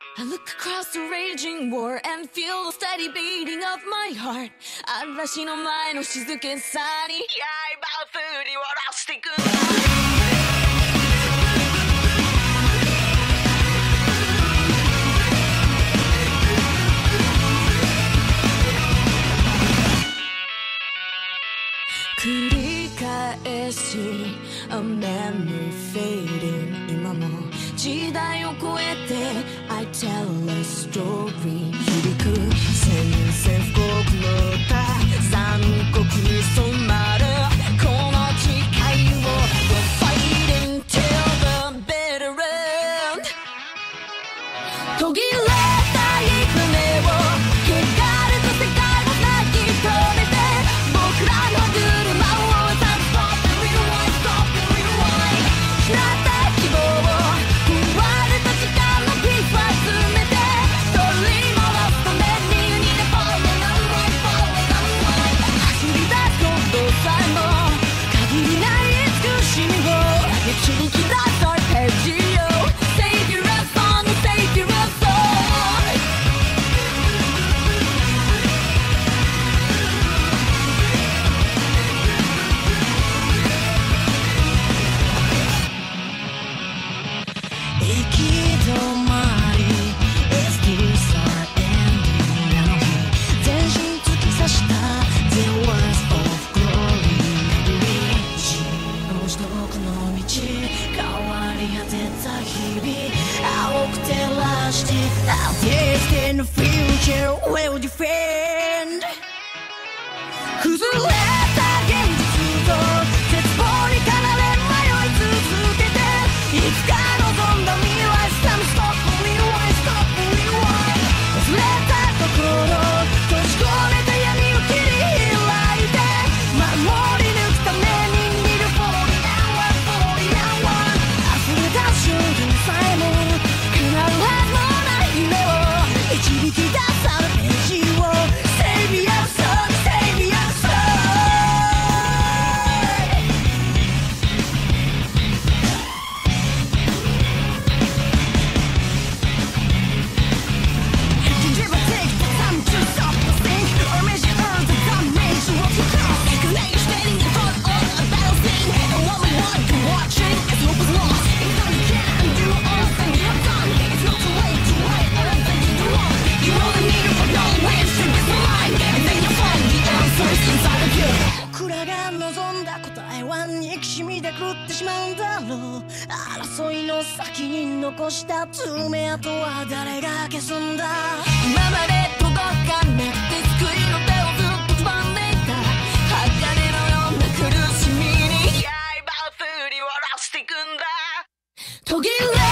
I look across the raging war and feel the steady beating of my heart 嵐の前の静けさに刃を振り下ろしていくんだ繰り返し A memory fading 今も時代を超えて I tell a story 響く宣戦布告の歌残酷に染まるこの機会を We're fighting till the bitter end 途切れたい船を汚れた世界を泣き止めて僕らの車をIn the future will defend 崩れた現実と絶望にかられ迷い続けていつか望んだ未来 Stop, stop, rewind, stop, rewind 忘れた心閉じ込めた闇を切り開いて守り抜くために見る Falling hour, falling hour 溢れた瞬間さえも必ずもない夢を導き出されページを Save your soul, save your soul 僕らが望んだ答えは憎しみで狂ってしまうんだろう争いの先に残した爪痕は誰が消すんだ今まで届かなくて救いの手をずっとつまんでいた鋼のような苦しみに刃を振り下ろしていくんだ途切れ